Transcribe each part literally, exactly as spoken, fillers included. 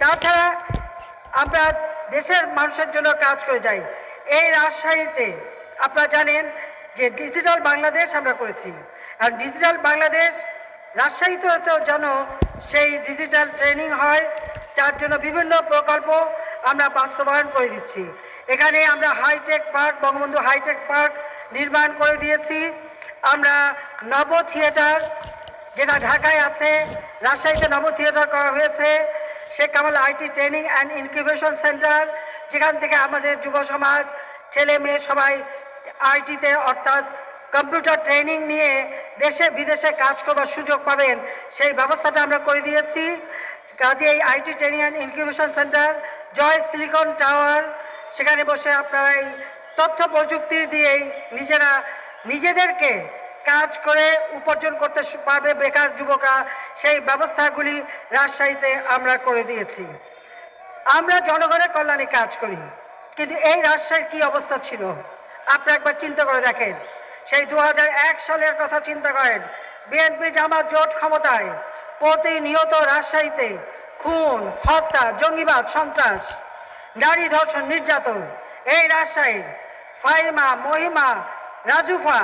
তাছাড়া আমরা দেশের মানুষের জন্য কাজ করে যাই। এই রাজশাহীতে আপনারা জানেন যে ডিজিটাল বাংলাদেশ আমরা করেছি, আর ডিজিটাল বাংলাদেশ রাজশাহীতেও যেন সেই ডিজিটাল ট্রেনিং হয়, তার জন্য বিভিন্ন প্রকল্প আমরা বাস্তবায়ন করে দিচ্ছি। এখানে আমরা hi tech park, Bangabandhu hi tech park নির্মাণ করে দিয়েছি। আমরা নব থিয়েটার, যেটা ঢাকায় আছে, রাজশাহীতে নব থিয়েটার করা হয়েছে। Sheikh Kamal IT training and incubation centre, যেখান থেকে আমাদের যুব সমাজ, ছেলে মেয়ে সবাই আইটিতে অর্থাৎ কম্পিউটার ট্রেনিং নিয়ে দেশে বিদেশে কাজ করবার সুযোগ পাবেন, সেই ব্যবস্থাটা আমরা করে দিয়েছি। কাজে এই IT training and incubation centre, Joy silicon tower, সেখানে বসে আপনারা এই তথ্য প্রযুক্তি দিয়েই নিজেরা নিজেদেরকে কাজ করে উপার্জন করতে পারবে বেকার যুবকরা, সেই ব্যবস্থাগুলি রাজশাহীতে আমরা করে দিয়েছি। আমরা জনগণের কল্যাণে কাজ করি, কিন্তু এই রাজশাহীর কি অবস্থা ছিল আপনারা একবার চিন্তা করে দেখেন। সেই দু হাজার এক সালের কথা চিন্তা করেন, বিএনপি জামাত জোট ক্ষমতায়, প্রতিনিয়ত রাজশাহীতে খুন, হত্যা, জঙ্গিবাদ, সন্ত্রাস, নারী ধর্ষণ, নির্যাতন। এই রাজশাহীর ফাইমা, মহিমা, রাজুফা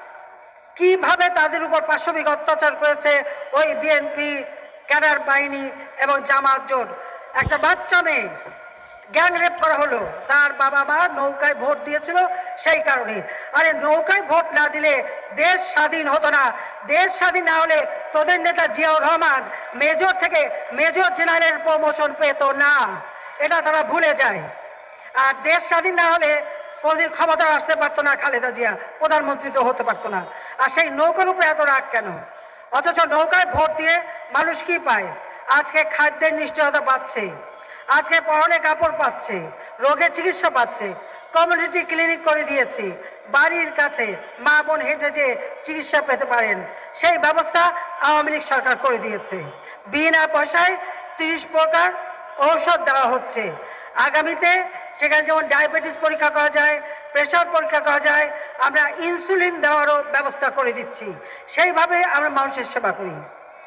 কিভাবে তাদের উপর পাশবিক অত্যাচার করেছে ওই বিএনপি ক্যাডার বাহিনী এবং জামাত জোট। একটা বাচ্চা মেয়ে গ্যাং রেপ করা হলো, তার বাবা মা নৌকায় ভোট দিয়েছিল সেই কারণে। আরে নৌকায় ভোট না দিলে দেশ স্বাধীন হতো না। দেশ স্বাধীন না হলে তোদের নেতা জিয়াউর রহমান মেজর থেকে মেজর জেনারেল প্রমোশন পেত না, এটা তারা ভুলে যায়। আর দেশ স্বাধীন না হলে কোনদিন ক্ষমতা আসতে পারতো না খালেদা জিয়া, প্রধানমন্ত্রী তো হতে পারতো না। আর সেই নৌকার উপরে এত রাগ কেন? অথচ নৌকায় ভোট দিয়ে মানুষ কি পায়? আজকে খাদ্যের নিশ্চয়তা পাচ্ছে, আজকে পরনে কাপড় পাচ্ছে, রোগের চিকিৎসা পাচ্ছে, কমিউনিটি ক্লিনিক করে দিয়েছি, বাড়ির কাছে মা বোন হেঁটে যে চিকিৎসা পেতে পারেন সেই ব্যবস্থা আওয়ামী লীগ সরকার করে দিয়েছে। বিনা পয়সায় তিরিশ প্রকার ঔষধ দেওয়া হচ্ছে। আগামীতে সেখানে যেমন ডায়াবেটিস পরীক্ষা করা যায়, প্রেশার পরীক্ষা করা যায়, আমরা ইনসুলিন দেওয়ারও ব্যবস্থা করে দিচ্ছি। সেইভাবে আমরা মানুষের সেবা করি।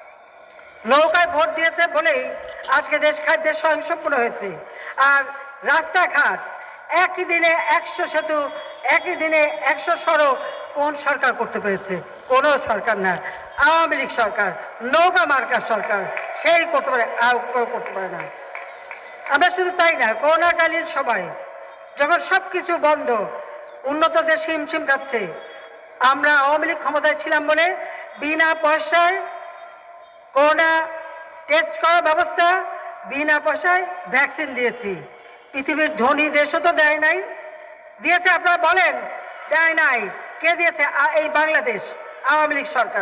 নৌকায় ভোট দিয়েছে বলেই আজকে দেশ খাদ্যের স্বয়ংসম্পূর্ণ হয়েছে। আর রাস্তাঘাট একই দিনে একশো সেতু, একই দিনে একশো সড়ক কোন সরকার করতে পেরেছে? কোনো সরকার না, আওয়ামী লীগ সরকার, নৌকা মার্কার সরকার, সেই করতে পারে, আর করতে পারে না। আমরা শুধু তাই না, করোনাকালীন সময় যখন সব কিছু বন্ধ, উন্নত দেশ হিমশিম খাচ্ছে, আমরা আওয়ামী লীগ ক্ষমতায় ছিলাম বলে বিনা পয়সায় করোনা টেস্ট করার ব্যবস্থা, বিনা পয়সায় ভ্যাকসিন দিয়েছি। পৃথিবীর ধনী দেশও তো দেয় নাই। দিয়েছে আপনারা বলেন? দেয় নাই। কে দিয়েছে? এই বাংলাদেশ, আওয়ামী লীগ সরকার।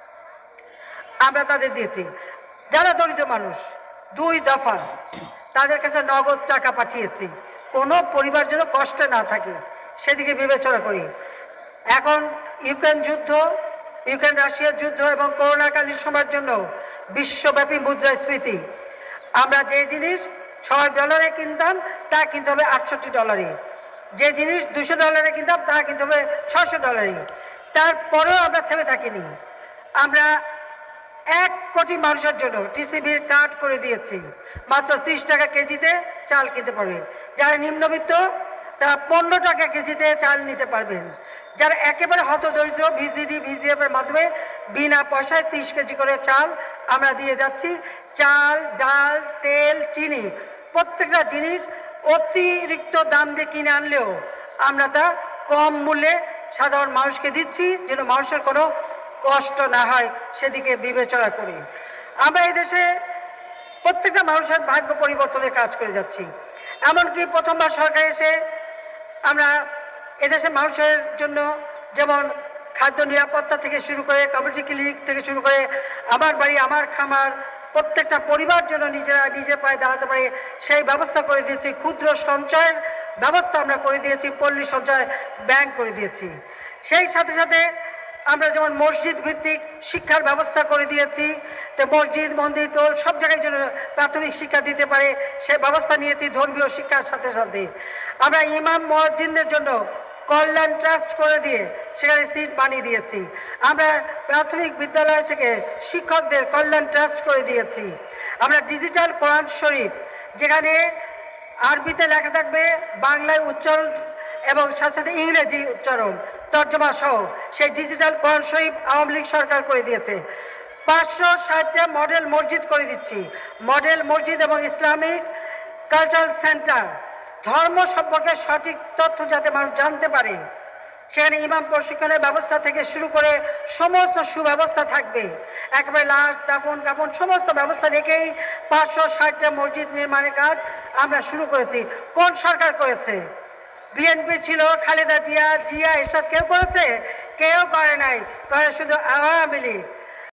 আমরা তাদের দিয়েছি। যারা দরিদ্র মানুষ, দুই দফা তাদের কাছে নগদ টাকা পাঠিয়েছি, কোনো পরিবার যেন কষ্টে না থাকে সেদিকে বিবেচনা করি। এখন ইউক্রেন যুদ্ধ, ইউক্রেন রাশিয়ার যুদ্ধ এবং করোনাকালীন সময়ের জন্য বিশ্বব্যাপী মুদ্রাস্ফীতি, আমরা যে জিনিস ছয় ডলারে কিনতাম তা কিনতে হবে আটষট্টি ডলারে, যে জিনিস দুশো ডলারে কিনতাম তা কিনতে হবে ছশো ডলারে। তারপরেও আমরা থেমে থাকিনি। আমরা এক কোটি মানুষের জন্য টিসিবির কার্ড করে দিয়েছি, মাত্র ত্রিশ টাকা কেজিতে চাল কিনতে পারবে। যারা নিম্নবিত্ত তারা পনেরো টাকা কেজিতে চাল নিতে পারবেন। যারা একেবারে হতদরিদ্র, ভিজিডি ভিজিএফ এর মাধ্যমে বিনা পয়সায় ত্রিশ কেজি করে চাল আমরা দিয়ে যাচ্ছি। চাল, ডাল, তেল, চিনি প্রত্যেকটা জিনিস অতিরিক্ত দাম দিয়ে কিনে আনলেও আমরা তা কম মূল্যে সাধারণ মানুষকে দিচ্ছি, যেন মানুষের কোনো কষ্ট না হয় সেদিকে বিবেচনা করি। আমরা এই দেশে প্রত্যেকটা মানুষের ভাগ্য পরিবর্তনের কাজ করে যাচ্ছি। এমনকি প্রথমবার সরকার এসে আমরা এদেশে মানুষের জন্য যেমন খাদ্য নিরাপত্তা থেকে শুরু করে, কমিউনিটি ক্লিনিক থেকে শুরু করে, আমার বাড়ি আমার খামার, প্রত্যেকটা পরিবার যেন নিজেরা নিজে পায়ে দাঁড়াতে পারে সেই ব্যবস্থা করে দিয়েছি। ক্ষুদ্র সঞ্চয়ের ব্যবস্থা আমরা করে দিয়েছি, পল্লী সঞ্চয় ব্যাংক করে দিয়েছি। সেই সাথে সাথে আমরা যেমন মসজিদ ভিত্তিক শিক্ষার ব্যবস্থা করে দিয়েছি, তো মসজিদ, মন্দির, টোল সব জায়গায় যেন প্রাথমিক শিক্ষা দিতে পারে সে ব্যবস্থা নিয়েছি। ধর্মীয় শিক্ষার সাথে সাথে আমরা ইমাম মুয়াজ্জিনদের জন্য কল্যাণ ট্রাস্ট করে দিয়ে সেখানে সিট বানিয়ে দিয়েছি। আমরা প্রাথমিক বিদ্যালয় থেকে শিক্ষকদের কল্যাণ ট্রাস্ট করে দিয়েছি। আমরা ডিজিটাল কোরআন শরীফ যেখানে আরবিতে লেখা থাকবে, বাংলায় উচ্চারণ এবং সাথে সাথে ইংরেজি উচ্চারণ তর্জমা সহ সেই ডিজিটাল কোরআন শরীফ আওয়ামী লীগ সরকার করে দিয়েছে। পাঁচশো ষাটটা মডেল মসজিদ করে দিচ্ছি, মডেল মসজিদ এবং ইসলামিক কালচারাল সেন্টার, ধর্ম সম্পর্কে সঠিক তথ্য যাতে মানুষ জানতে পারে, সেখানে ইমাম প্রশিক্ষণের ব্যবস্থা থেকে শুরু করে সমস্ত সুব্যবস্থা থাকবে। একেবারে লাশ দাফন কাফন সমস্ত ব্যবস্থা রেখেই পাঁচশো ষাটটা মসজিদ নির্মাণের কাজ আমরা শুরু করেছি। কোন সরকার করেছে? বিএনপি ছিল, খালেদা জিয়া, জিয়া এরশাদ কেউ করেছে? কেউ করে নাই, করে শুধু আওয়ামী লীগ।